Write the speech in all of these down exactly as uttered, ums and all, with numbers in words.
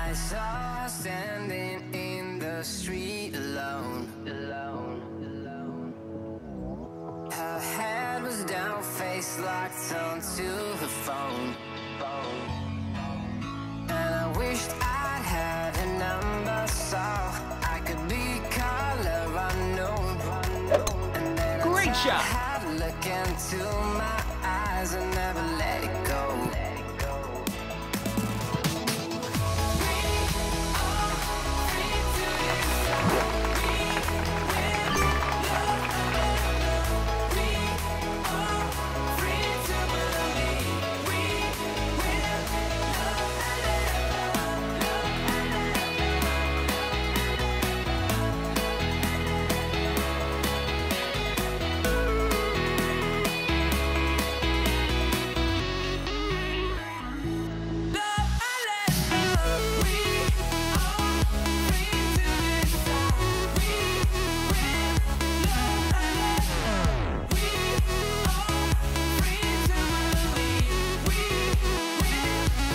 I saw her standing in the street alone, alone, alone. Her head was down, face locked onto her phone, phone. And I wished I'd had her number so I could be color unknown. And then Great I shot. had to look into my eyes and never let it go.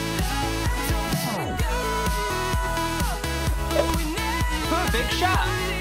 Perfect shot.